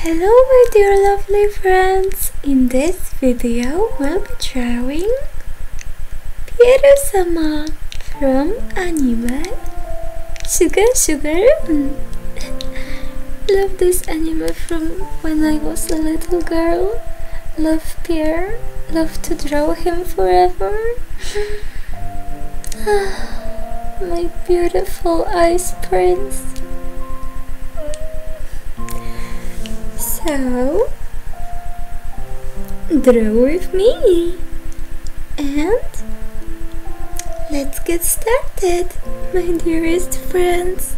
Hello my dear lovely friends, in this video we'll be drawing Pieru-sama from anime Sugar Sugar. Love this anime from when I was a little girl. Love Pierre, love to draw him forever. My beautiful ice prince. So, draw with me and let's get started, my dearest friends.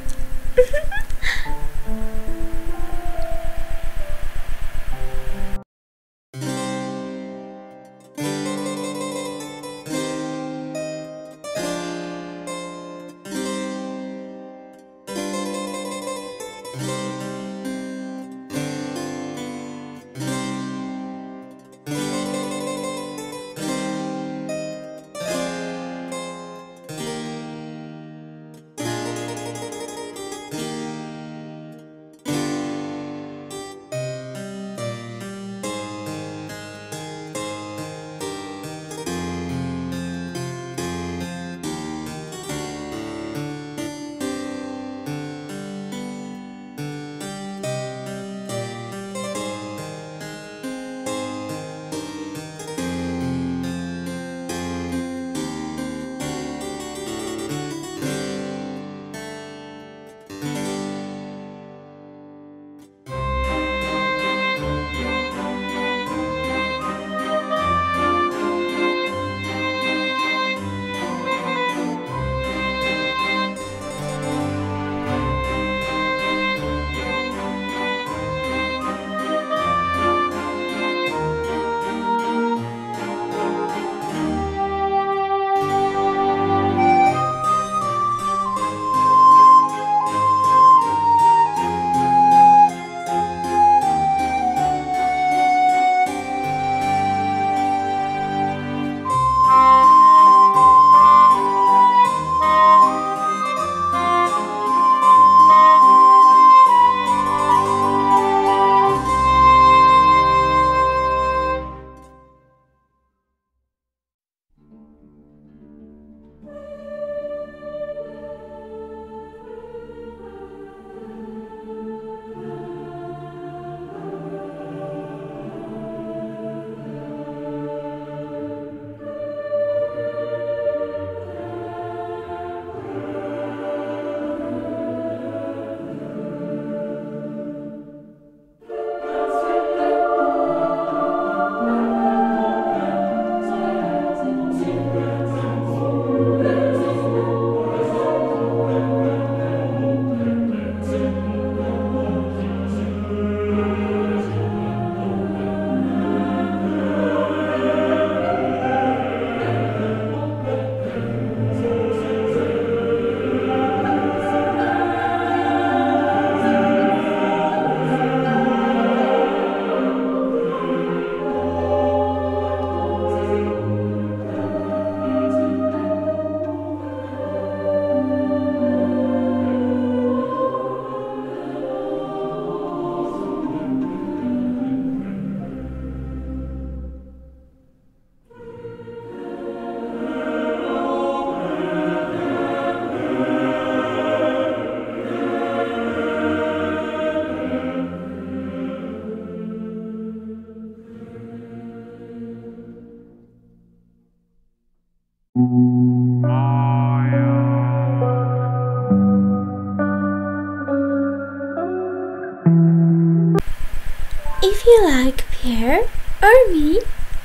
If you like Pierre or me,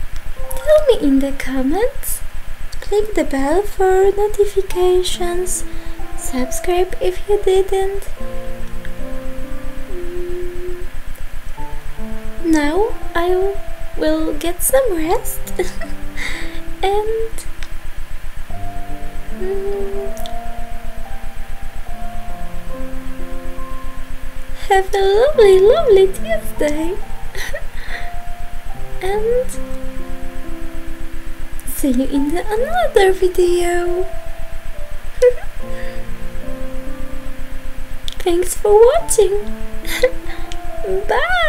tell me in the comments. Click the bell for notifications. Subscribe if you didn't. Now I will get some rest and have a lovely Tuesday. And see you in another video. Thanks for watching. Bye.